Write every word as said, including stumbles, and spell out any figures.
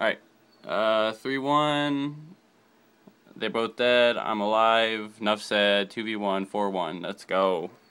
Alright. Uh, three one. They're both dead. I'm alive. Enough said. two v one, four one. Let's go.